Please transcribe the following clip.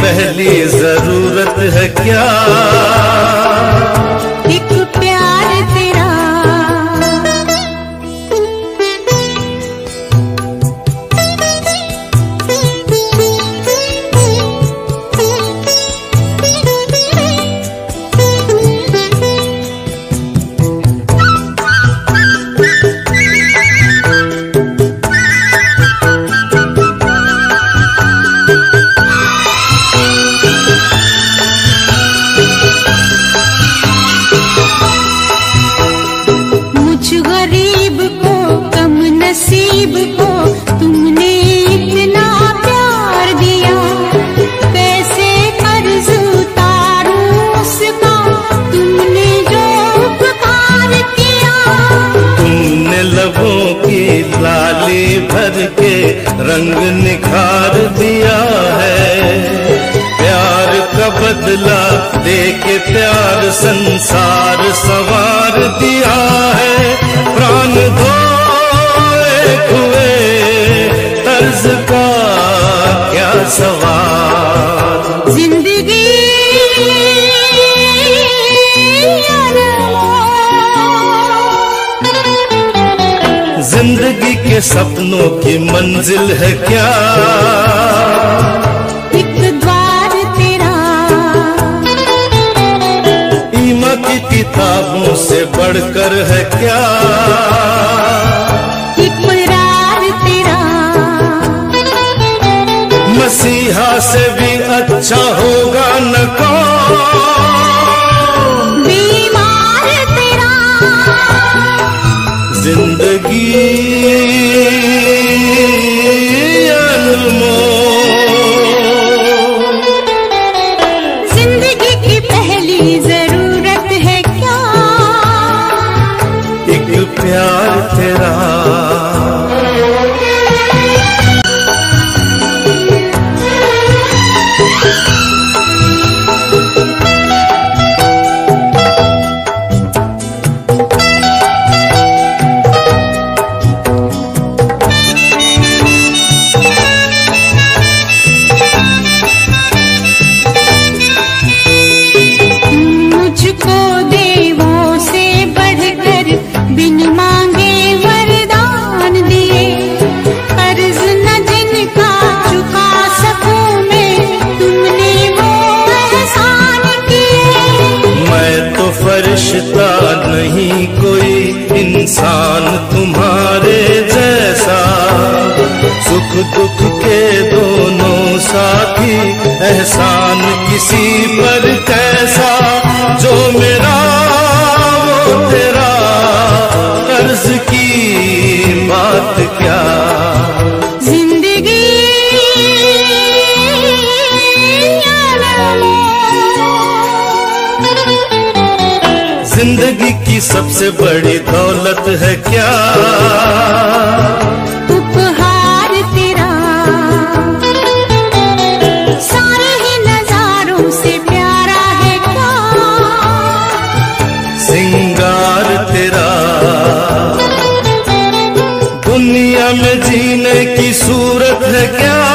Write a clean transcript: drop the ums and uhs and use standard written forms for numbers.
पहली जरूरत है क्या? एक प्यार तेरा। गरीब को कम नसीब को तुमने इतना प्यार दिया, कैसे कर्ज उतारूं उसका तुमने जो उपकार किया। तुमने लबों की लाली भर के रंग निखार दिया है, प्यार का बदला देके प्यार संसार संवार दिया है। प्राण धोए हुए तर्ज का क्या सवाल? जिंदगी जिंदगी के सपनों की मंजिल है क्या? एक द्वार तेरा। ईमा की किताबों से बढ़कर है क्या? इकरार तेरा। मसीहा से भी अच्छा होगा न कौन? बीमार तेरा। जिंदगी जिंदगी की पहली जरूरत है क्या? एक प्यार तेरा। मुझको देवों से बढ़कर बिन मांगे वरदान दिए, कर्ज न जिनका चुका सकूं मैं तुमने वो एहसान किए। मैं तो फरिश्ता नहीं कोई इंसान तुम्हारे जैसा, सुख दुख के दोनों साथी एहसान किसी पर कैसा। जो मेरा वो तेरा कर्ज की बात क्या? जिंदगी जिंदगी की सबसे बड़ी दौलत है क्या? उपहार तेरा। सारे ही नजारों से प्यारा है क्या? सिंगार तेरा। दुनिया में जीने की सूरत है क्या?